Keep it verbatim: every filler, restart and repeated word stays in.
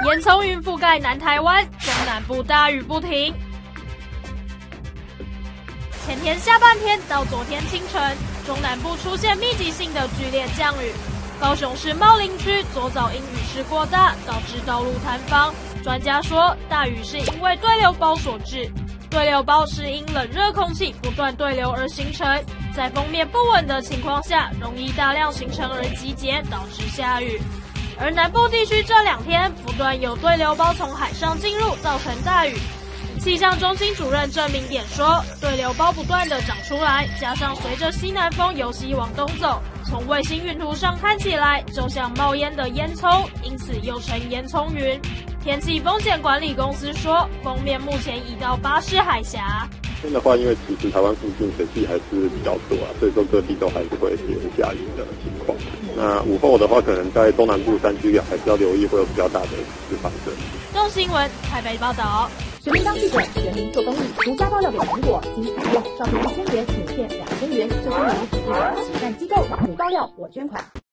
烟囱云覆盖南台湾，中南部大雨不停。前天下半天到昨天清晨，中南部出现密集性的剧烈降雨。高雄市茂林区昨早因雨势过大，导致道路坍方。专家说，大雨是因为对流包所致。对流包是因冷热空气不断对流而形成，在锋面不稳的情况下，容易大量形成而集结，导致下雨。而南部地区这两天不断有对流包从海上进入，造成大雨。气象中心主任郑明典说，对流包不断的长出来，加上随着西南风由西往东走，从卫星云图上看起来就像冒烟的烟囱，因此又称烟囱云。天气风险管理公司说，锋面目前已到巴士海峡。 今天的话，因为其实台湾附近水汽还是比较多啊，所以说各地都还是会有下雨的情况。那午后的话，可能在中南部山区还是要留意会有比较大的湿发生。 动新闻台北报道。 全民当记者，全民做公益，独家爆料给苹果，经采用，上面一千元，影片两千元，就归于一个慈善机构，你爆料我捐款。